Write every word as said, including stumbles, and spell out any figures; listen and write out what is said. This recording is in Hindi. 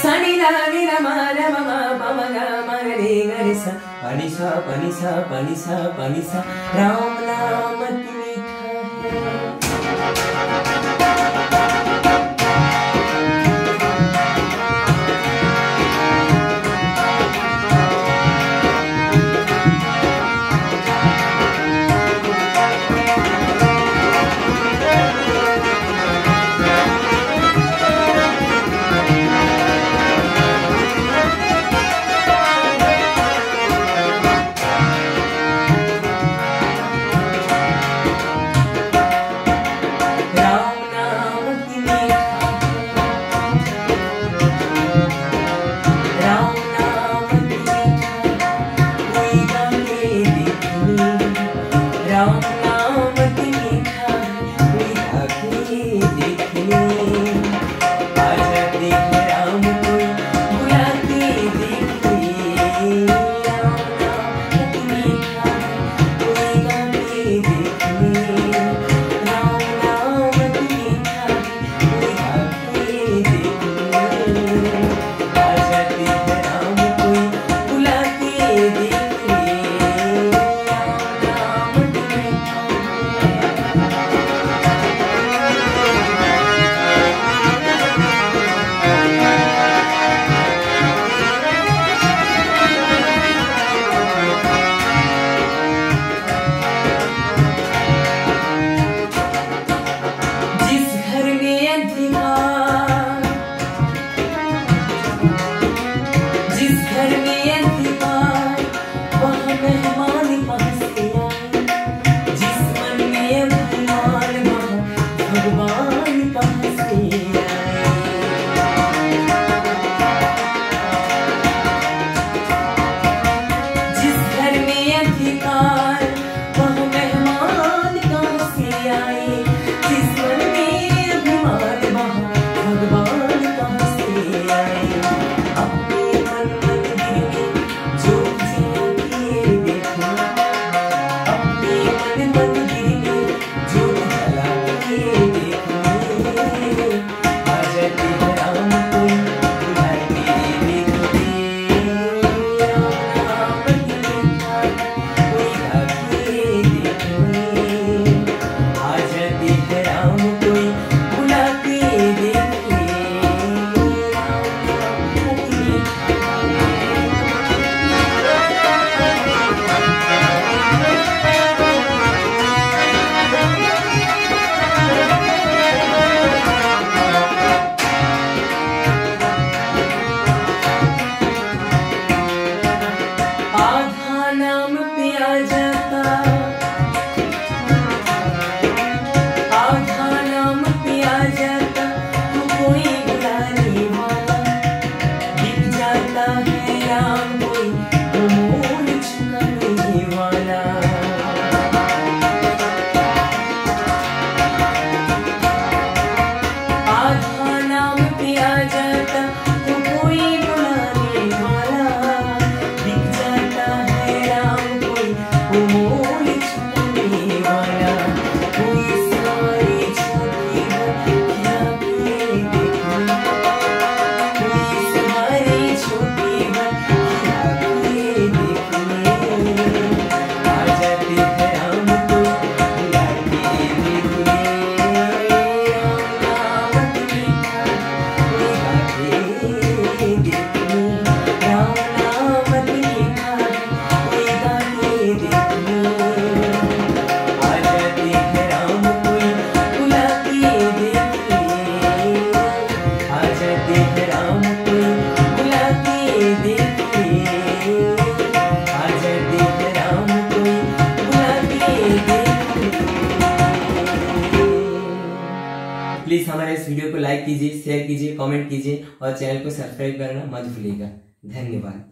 सनी ला नि र मा र म म प म ग म ग रे ग रे सा पनि सा पनि सा पनि सा पनि सा राम नाम अति मीठा प्लीज हमारे इस वीडियो को लाइक कीजिए, शेयर कीजिए, कमेंट कीजिए और चैनल को सब्सक्राइब करना मत भूलिएगा। धन्यवाद।